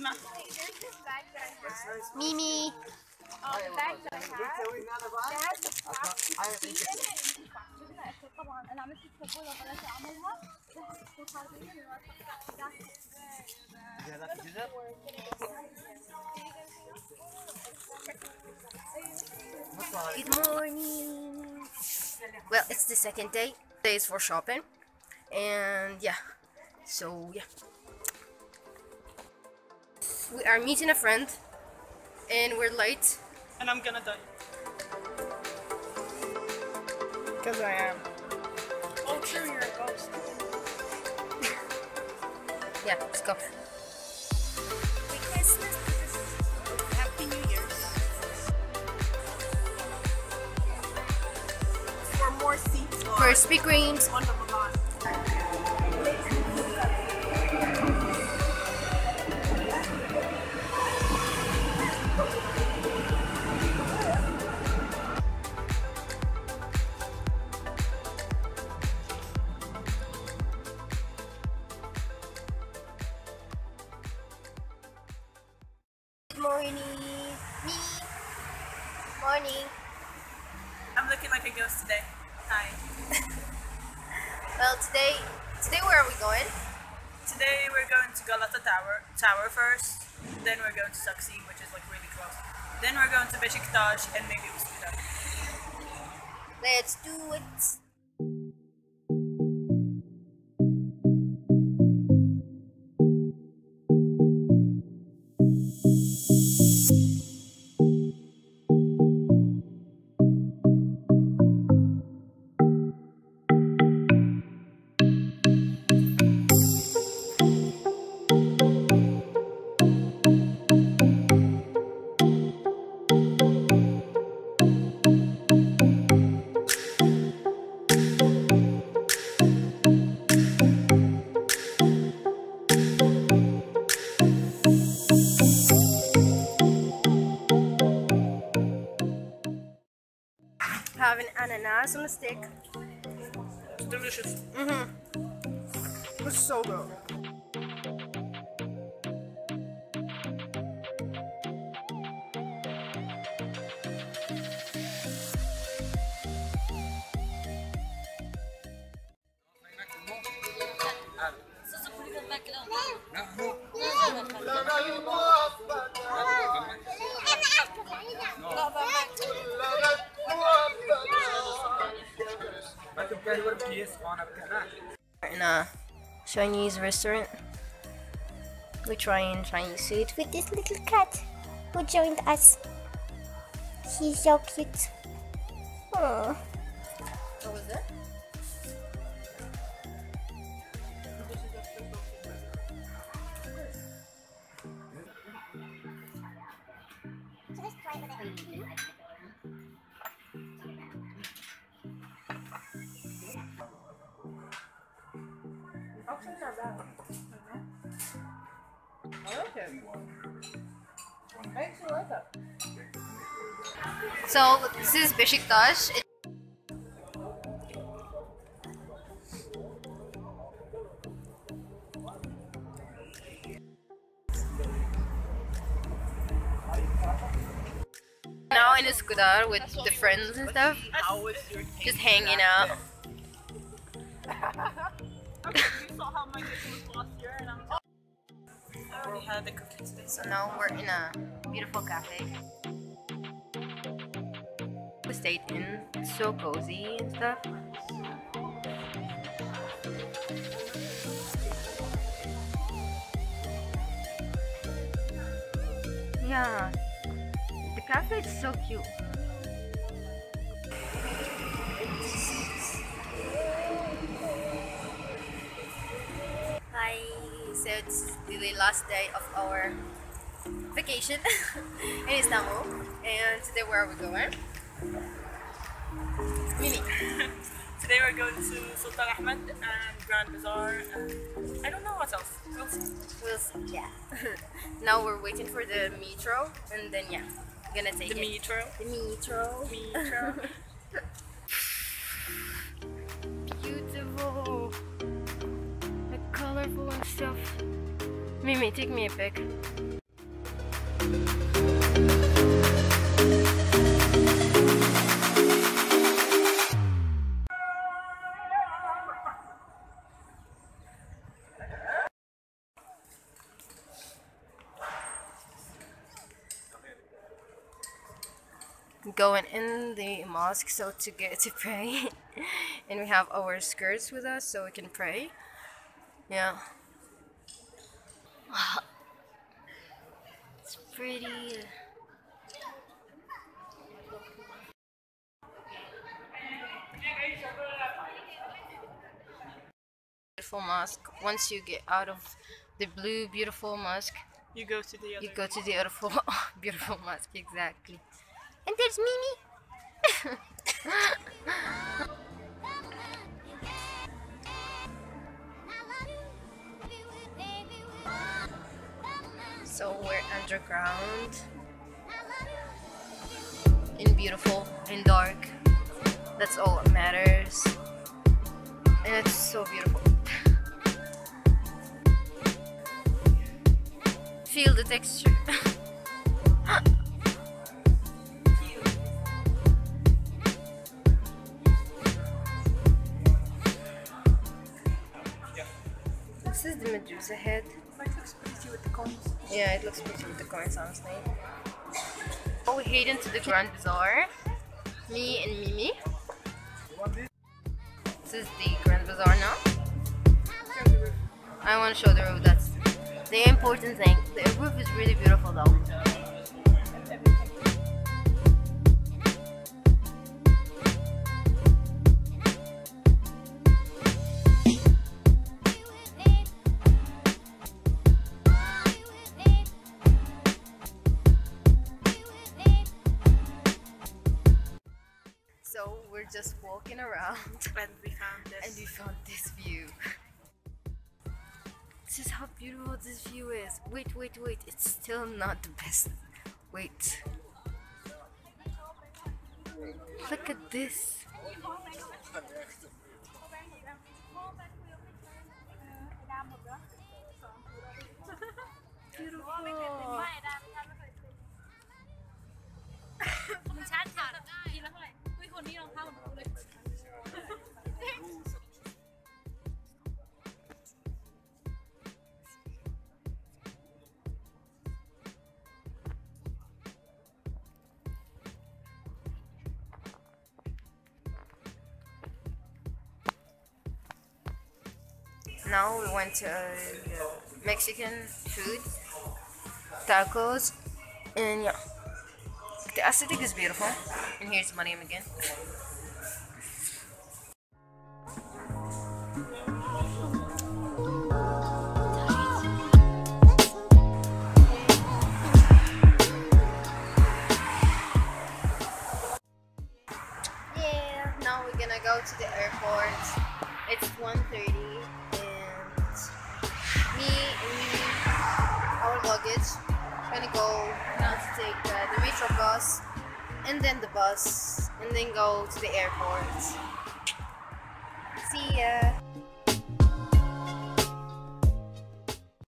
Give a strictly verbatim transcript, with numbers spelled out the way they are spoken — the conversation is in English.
Mimi. Um, the bag that I have, it has the plastic in it. طبعا انا عملت السبوله وبلاش اعملها. Good morning. Well, it's the second day. Today is for shopping, and yeah, so yeah, we are meeting a friend, and we're late. And I'm gonna die. Because I am. Oh, true, you're a ghost. Yeah, let's go. Merry Christmas. Happy New Year. For more seats. Krispy Kremes. On Ramadan. Morning. Me. Morning. I'm looking like a ghost today. Hi. Well, today, today where are we going? Today we're going to Galata Tower, Tower first. Then we're going to Saksi, which is like really close. Then we're going to Beşiktaş and maybe Üsküdar. Let's do it. Have an ananas on a stick. It's delicious. Mm-hmm. It's so good. We're in a Chinese restaurant. We're trying Chinese food with this little cat who joined us. He's so cute. Aww. What was it? Actually, not bad. I like it. I actually like that. So this is Beşiktaş. It now in Üsküdar with the friends and stuff, How was your day? just hanging out. You saw how my day was last year, and I'm. I already had the cookies today. So now we're in a beautiful cafe. We stayed in, it's so cozy and stuff. Yeah, the cafe is so cute. Hi, so it's the last day of our vacation in Istanbul, and today where are we going? Mimi. Today we're going to Sultan Ahmed and Grand Bazaar and I don't know what else. We'll see. We'll see, yeah. Now we're waiting for the metro, and then yeah, we're gonna take The it. metro. The metro. Metro. Beautiful. Like colorful and stuff. Mimi, take me a pic. Going in the mosque so to get to pray and we have our skirts with us so we can pray. Yeah. It's pretty. Beautiful mosque. Once you get out of the blue beautiful mosque, You go to the other. you go to the beautiful beautiful mosque. Exactly. And there's Mimi. So we're underground, in beautiful, in dark. That's all that matters. And it's so beautiful. Feel the texture. This is the Medusa head. It looks pretty with the coins. Yeah, it looks pretty with the coins, honestly. Oh, we head into the Grand Bazaar. Me and Mimi. This is the Grand Bazaar now. I want to show the roof. That's the important thing. The roof is really beautiful though. So we're just walking around And we found this. and we found this view. This is how beautiful this view is. Wait, wait, wait. It's still not the best. Wait. Look at this. Beautiful. มึงชาร์จขาดกินแล้วเท่าไหร่อุ้ยคนนี้รองเท้าเหมือนกูเลย Now we went to uh, Mexican food, tacos, and yeah. The aesthetic is beautiful. And here's Mariam again. Yeah, now we're gonna go to the airport. It's one thirty and me and Mimi, our luggage, gonna go now to take uh, the metro bus and then the bus and then go to the airport. See ya!